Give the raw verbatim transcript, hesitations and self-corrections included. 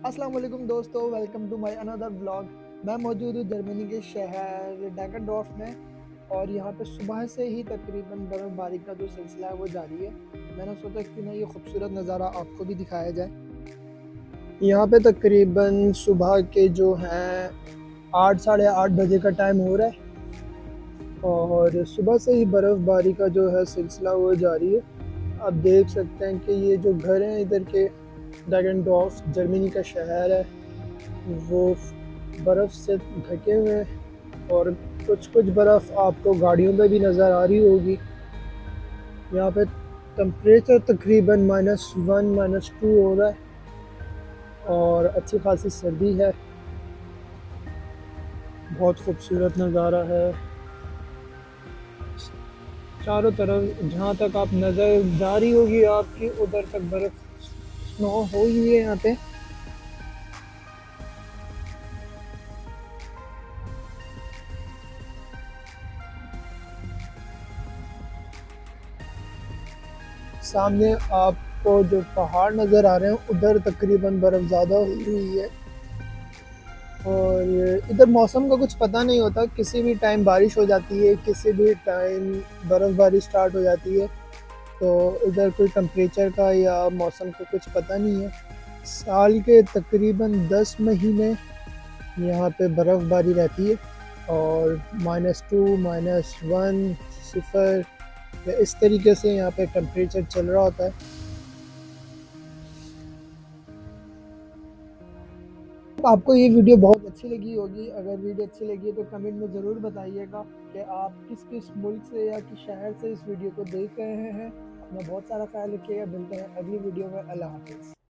अस्सलाम वालेकुम दोस्तों, welcome to my another vlog. मैं मौजूद हूँ जर्मनी के शहर डैगनडॉर्फ में और यहाँ पे सुबह से ही तकरीबन बर्फ़बारी का जो सिलसिला है वो जारी है। मैंने सोचा क्यों ना ये खूबसूरत नज़ारा आपको भी दिखाया जाए। यहाँ पे तकरीबन सुबह के जो हैं आठ साढ़े आठ बजे का टाइम हो रहा है और सुबह से ही बर्फ़बारी का जो है सिलसिला वो जारी है। आप देख सकते हैं कि ये जो घर हैं इधर के, डैगनडॉर्फ जर्मनी का शहर है, वो बर्फ़ से ढके हुए हैं और कुछ कुछ बर्फ़ आपको गाड़ियों पे भी नज़र आ रही होगी। यहाँ पे टेम्परेचर तकरीबन माइनस वन माइनस टू हो रहा है और अच्छी खासी सर्दी है। बहुत खूबसूरत नज़ारा है। चारों तरफ जहाँ तक आप नज़र जा रही होगी आपकी, उधर तक बर्फ़ स्नो हो ही है यहाँ पे। सामने आपको जो पहाड़ नज़र आ रहे हैं उधर तकरीबन बर्फ़ ज़्यादा हुई हुई है और इधर मौसम का कुछ पता नहीं होता, किसी भी टाइम बारिश हो जाती है, किसी भी टाइम बर्फ़बारी स्टार्ट हो जाती है। तो इधर कोई टेम्परेचर का या मौसम का कुछ पता नहीं है। साल के तकरीबन दस महीने यहाँ पे बर्फ़बारी रहती है और माइनस टू माइनस वन सिफर इस तरीके से यहाँ पे टेम्परेचर चल रहा होता है। आपको ये वीडियो बहुत अच्छी लगी होगी। अगर वीडियो अच्छी लगी है तो कमेंट में ज़रूर बताइएगा कि आप किस किस मुल्क से या किस शहर से इस वीडियो को देख रहे हैं। अपना बहुत सारा ख्याल रखिएगा। मिलते हैं अगली वीडियो में। अल्लाह हाफ़िज़।